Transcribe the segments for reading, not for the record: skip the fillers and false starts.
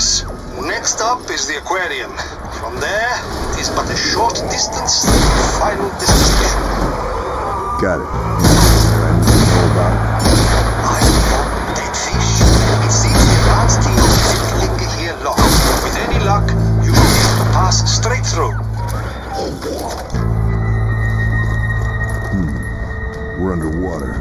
Yes. Next up is the Aquarium. From there, it is but a short distance to the final destination. Got it. I want dead fish. It seems the advance team keep the linger here locked. With any luck, you will be able to pass straight through. We're underwater.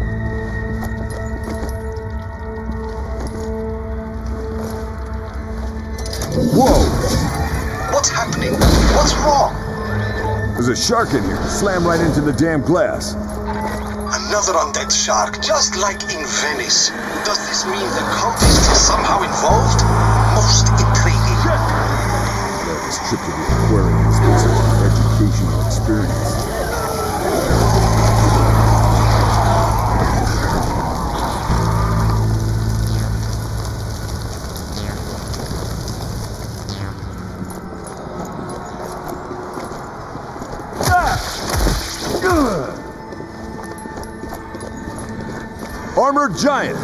Whoa! What's happening? What's wrong? There's a shark in here. Slammed right into the damn glass. Another undead shark, just like in Venice. Does this mean the cultists are somehow involved? Most intriguing. This trip to the aquarium has been such an educational experience. Armored giant!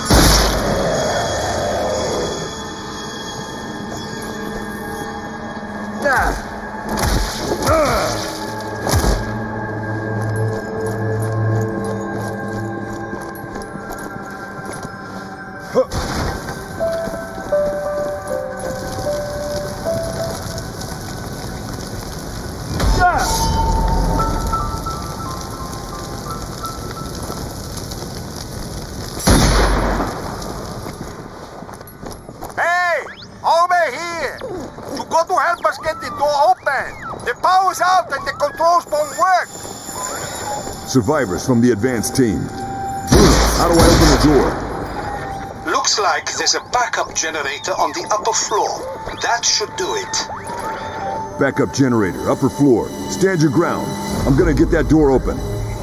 Survivors from the advance team. Bruno, how do I open the door? Looks like there's a backup generator on the upper floor. That should do it. Backup generator, upper floor. Stand your ground. I'm gonna get that door open.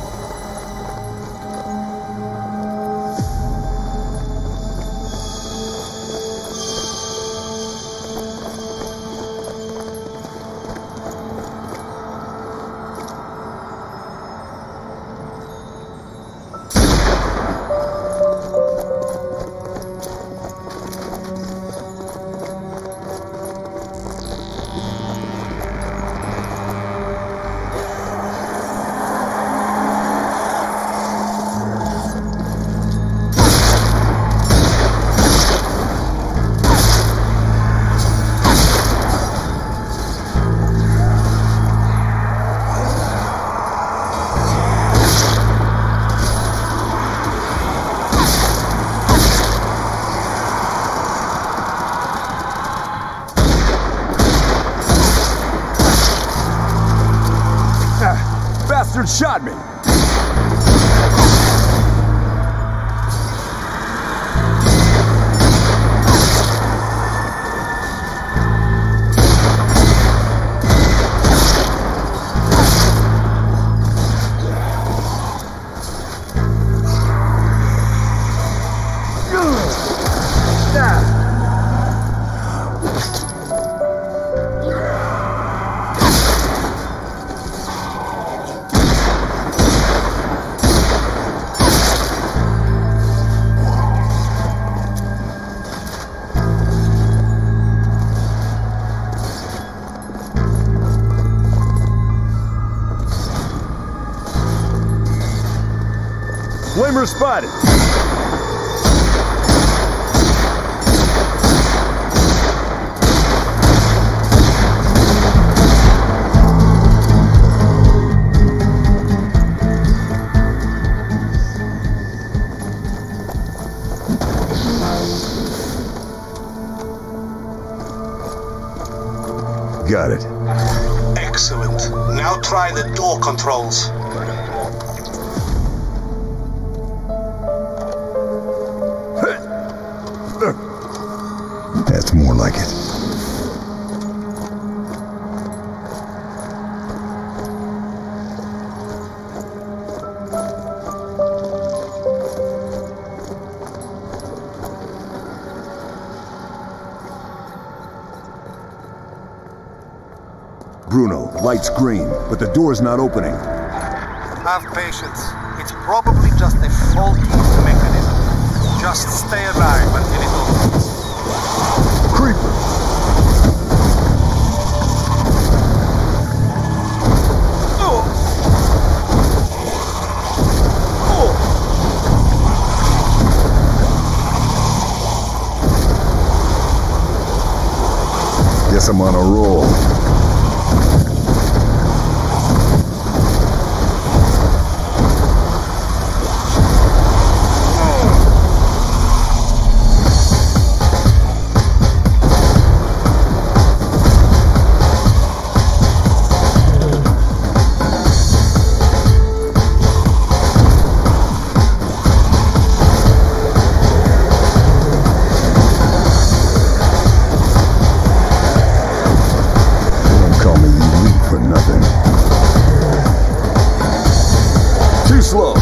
Shot me. Flamer spotted. Got it. Excellent. Now try the door controls. That's more like it. Bruno, light's green, but the door's not opening. Have patience. It's probably just a faulty mechanism. Just stay alive until it opens. Creeper! Guess I'm on a roll. Slow.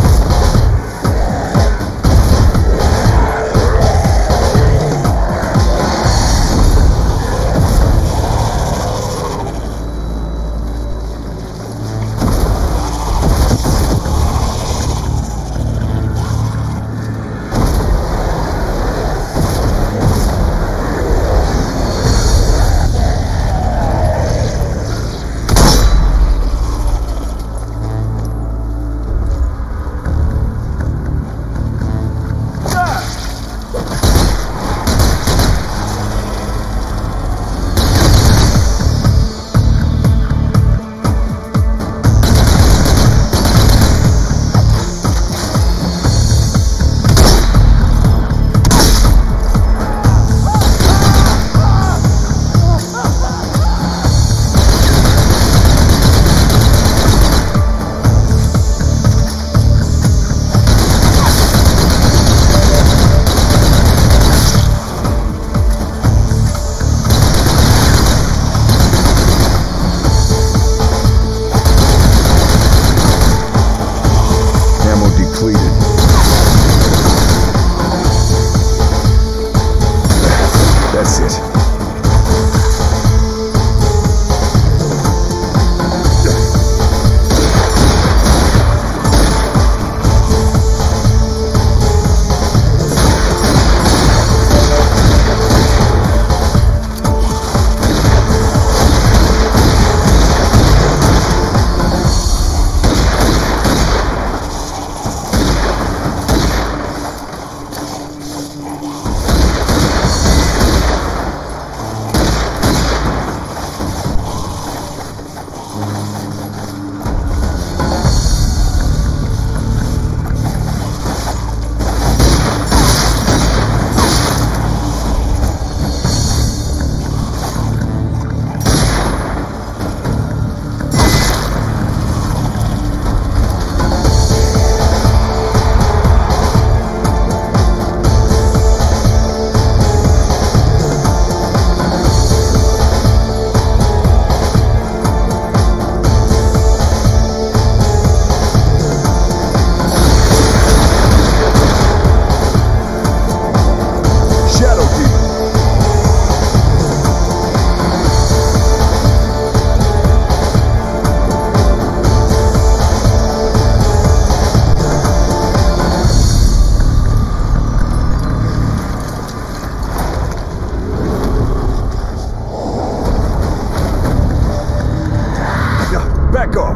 That's it. Back off!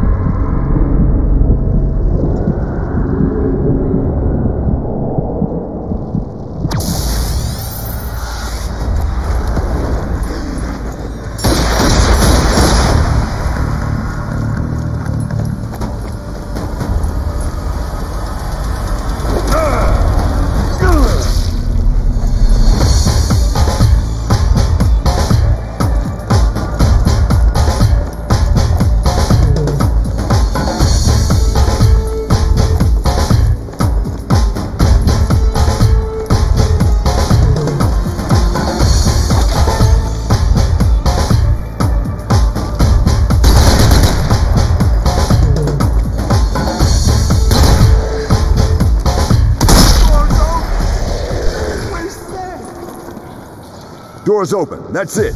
Door's open. That's it.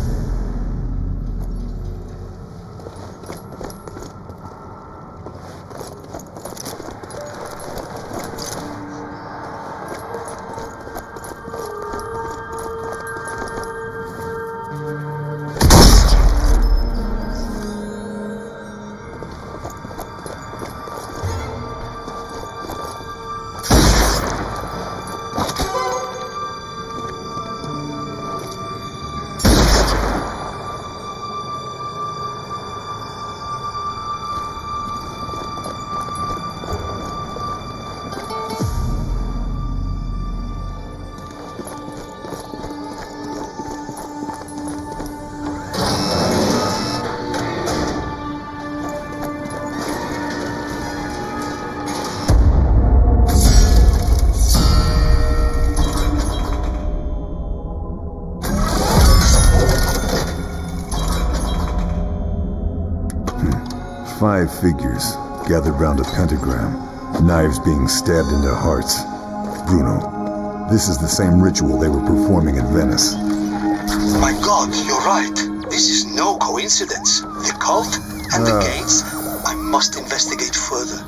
5 figures gathered round a pentagram, knives being stabbed into hearts. Bruno, this is the same ritual they were performing in Venice. My God, you're right. This is no coincidence. The cult and the gates. I must investigate further.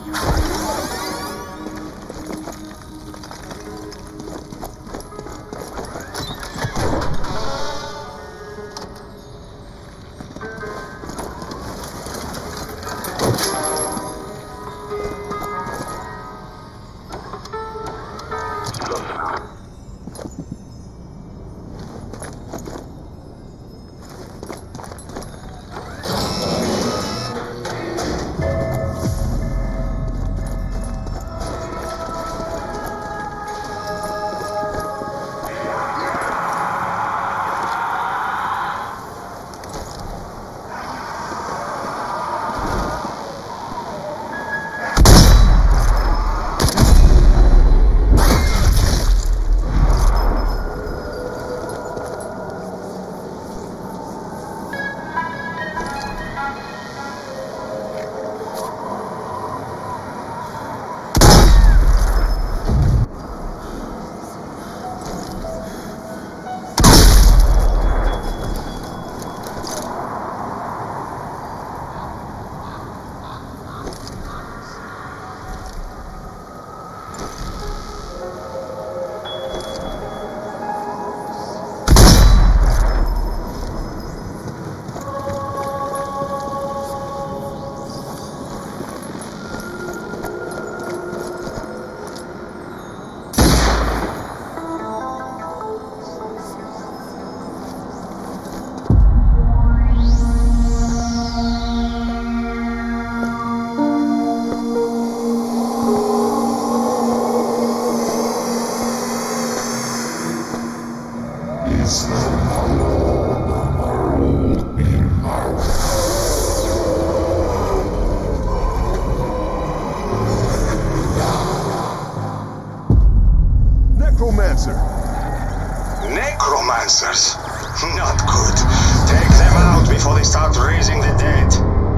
Necromancers? Not good. Take them out before they start raising the dead.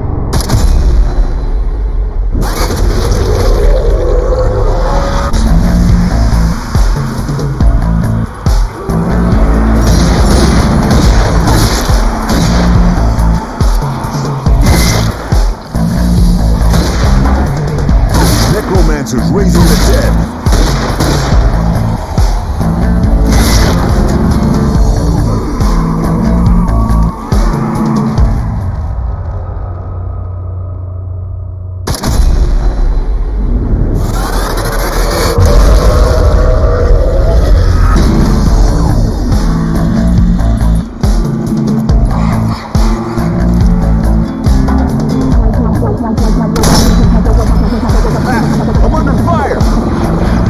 Necromancers raising the dead. I'm under fire!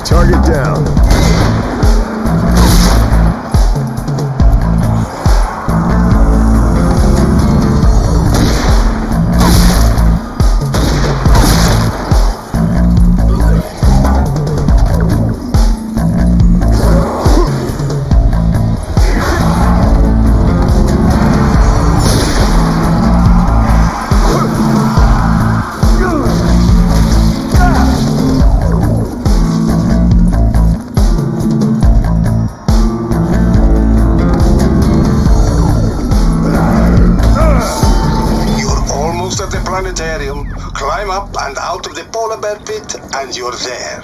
Target down. Planetarium, climb up and out of the polar bear pit, and you're there.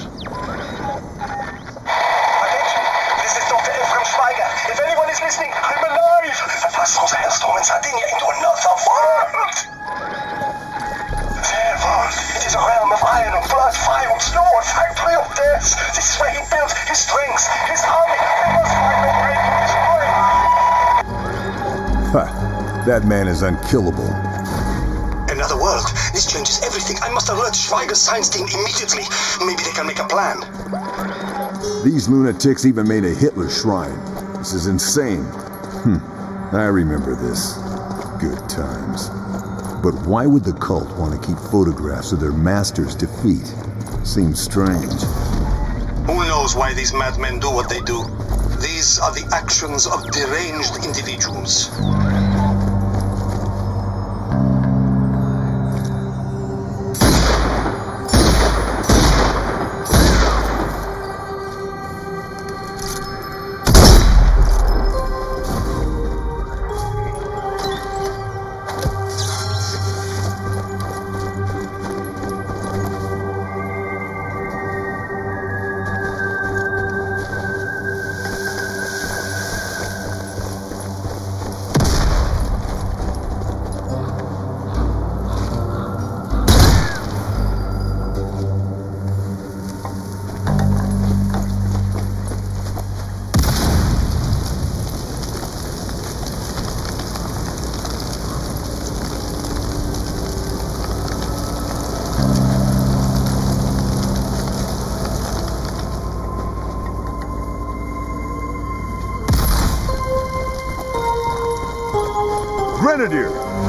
Attention! This is Dr. Ephraim Schweiger. If anyone is listening, I'm alive! Verpasst unser Hellstorm in Sardinia into another world! Their world. It is a realm of iron and blood, fire and snow, a factory of death. This is where he built his strength, his army. We must find a way to destroy him. Ha! That man is unkillable. Another world. This changes everything. I must alert Schweiger's science team immediately. Maybe they can make a plan. These lunatics even made a Hitler shrine. This is insane. I remember this. Good times. But why would the cult want to keep photographs of their master's defeat? Seems strange. Who knows why these madmen do what they do? These are the actions of deranged individuals. Grenadier!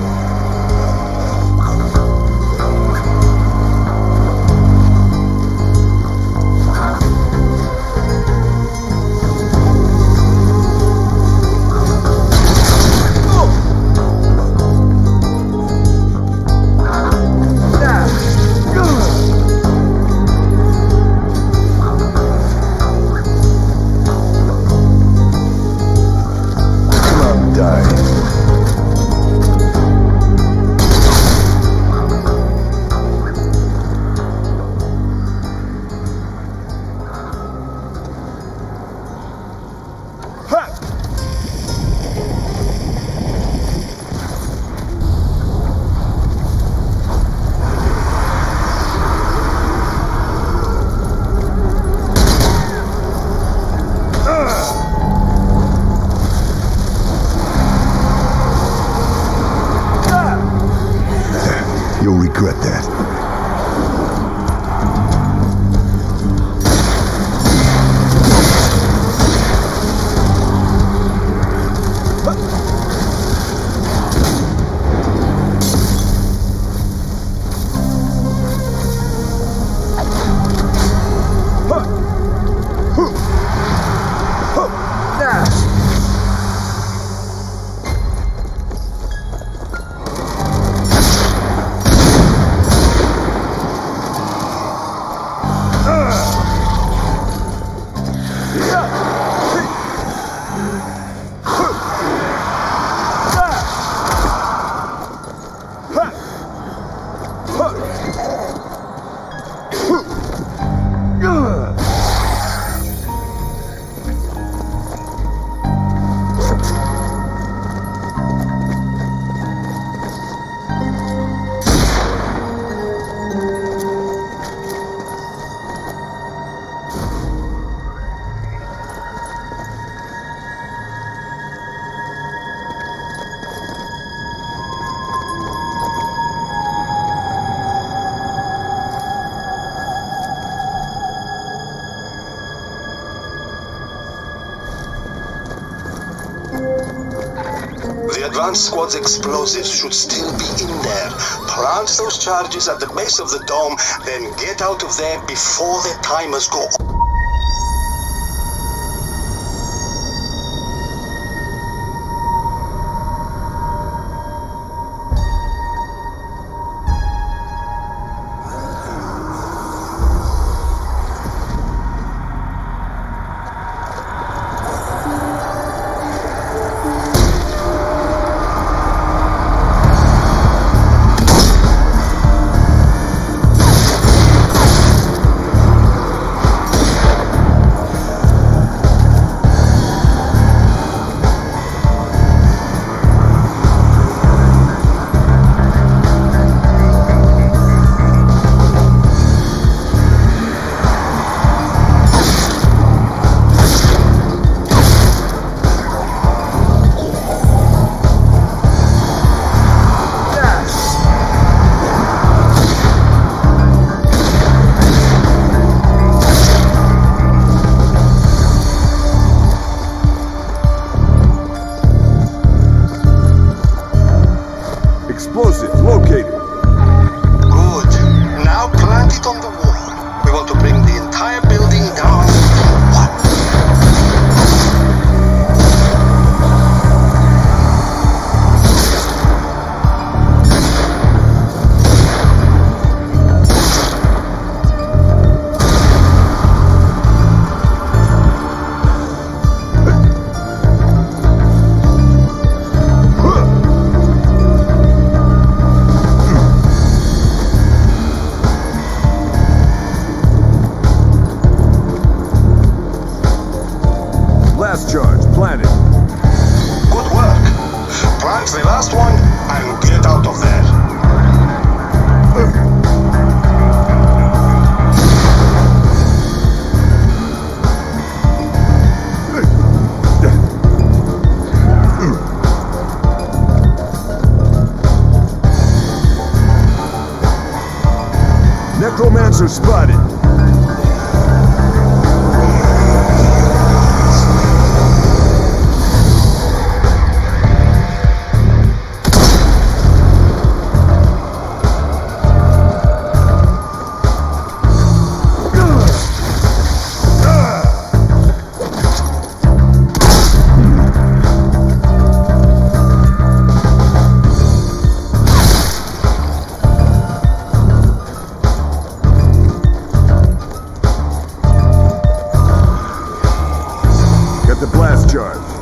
You'll regret that. The advanced squad's explosives should still be in there. Plant those charges at the base of the dome, then get out of there before the timers go off. Explosives located. Good. Now plant it on the wall. We want to bring the entire building down to one. Last charge planted. Good work. Plant the last one and get out of there. Necromancer spotted. The blast charge.